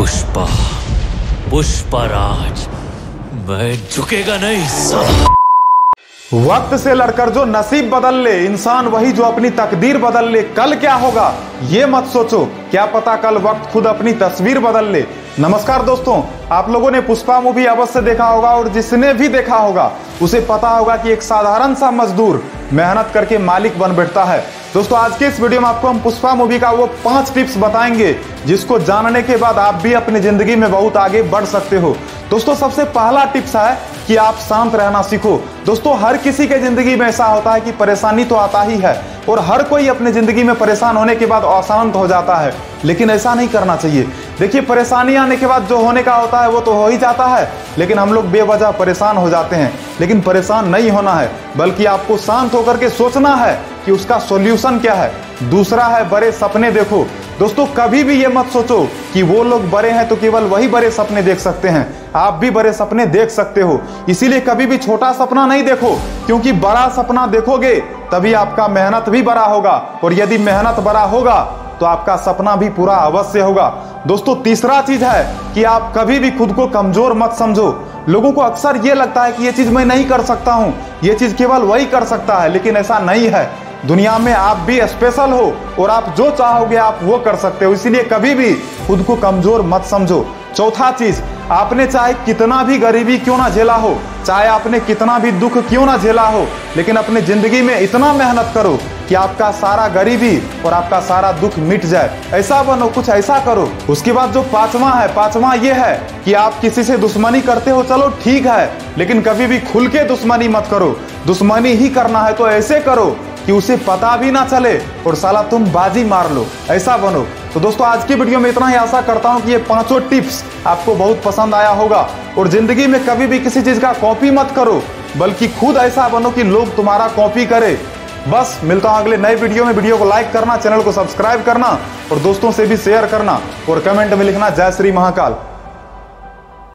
पुष्पा, पुष्पराज, मैं झुकेगा नहीं साला। वक्त से लड़कर जो नसीब बदल ले इंसान वही जो अपनी तकदीर बदल ले। कल क्या होगा ये मत सोचो, क्या पता कल वक्त खुद अपनी तस्वीर बदल ले। नमस्कार दोस्तों, आप लोगों ने पुष्पा मूवी अवश्य देखा होगा और जिसने भी देखा होगा उसे पता होगा कि एक साधारण सा मजदूर मेहनत करके मालिक बन बैठता है। दोस्तों आज के इस वीडियो में आपको हम पुष्पा मूवी का वो 5 टिप्स बताएंगे जिसको जानने के बाद आप भी अपनी जिंदगी में बहुत आगे बढ़ सकते हो। दोस्तों सबसे पहला टिप्स है कि आप शांत रहना सीखो। दोस्तों हर किसी के जिंदगी में ऐसा होता है कि परेशानी तो आता ही है और हर कोई अपनी जिंदगी में परेशान होने के बाद अशांत हो जाता है, लेकिन ऐसा नहीं करना चाहिए। देखिए परेशानी आने के बाद जो होने का होता है वो तो हो ही जाता है, लेकिन हम लोग बेवजह परेशान हो जाते हैं। लेकिन परेशान नहीं होना है, बल्कि आपको शांत होकर के सोचना है कि उसका सॉल्यूशन क्या है। दूसरा है बड़े सपने देखो। दोस्तों कभी भी ये मत सोचो कि वो लोग बड़े हैं तो केवल वही बड़े सपने देख सकते हैं, आप भी बड़े सपने देख सकते हो। इसीलिए कभी भी छोटा सपना नहीं देखो, क्योंकि बड़ा सपना देखोगे तभी आपका मेहनत भी बड़ा होगा, और यदि मेहनत बड़ा होगा तो आपका सपना भी पूरा अवश्य होगा। दोस्तों तीसरा चीज है कि आप कभी भी खुद को कमजोर मत समझो। लोगों को अक्सर ये लगता है कि ये चीज मैं नहीं कर सकता हूं, ये चीज केवल वही कर सकता है, लेकिन ऐसा नहीं है। दुनिया में आप भी स्पेशल हो और आप जो चाहोगे आप वो कर सकते हो, इसीलिए कभी भी खुद को कमजोर मत समझो। चौथा चीज, आपने चाहे कितना भी गरीबी क्यों ना झेला हो, चाहे आपने कितना भी दुख क्यों ना झेला हो, लेकिन अपने जिंदगी में इतना मेहनत करो कि आपका सारा गरीबी और आपका सारा दुख मिट जाए। ऐसा बनो, कुछ ऐसा करो। उसके बाद जो पांचवा ये है कि आप किसी से दुश्मनी करते हो, चलो ठीक है, लेकिन कभी भी खुल के दुश्मनी मत करो। दुश्मनी ही करना है तो ऐसे करो कि उसे पता भी ना चले और साला तुम बाजी मार लो, ऐसा बनो। तो दोस्तों आज की वीडियो में इतना ही। आशा करता हूं कि ये 5 टिप्स आपको बहुत पसंद आया होगा। और जिंदगी में कभी भी किसी चीज का कॉपी मत करो, बल्कि खुद ऐसा बनो कि लोग तुम्हारा कॉपी करे। बस मिलता हूं अगले नए वीडियो में। वीडियो को लाइक करना, चैनल को सब्सक्राइब करना और दोस्तों से भी शेयर करना और कमेंट में लिखना जय श्री महाकाल।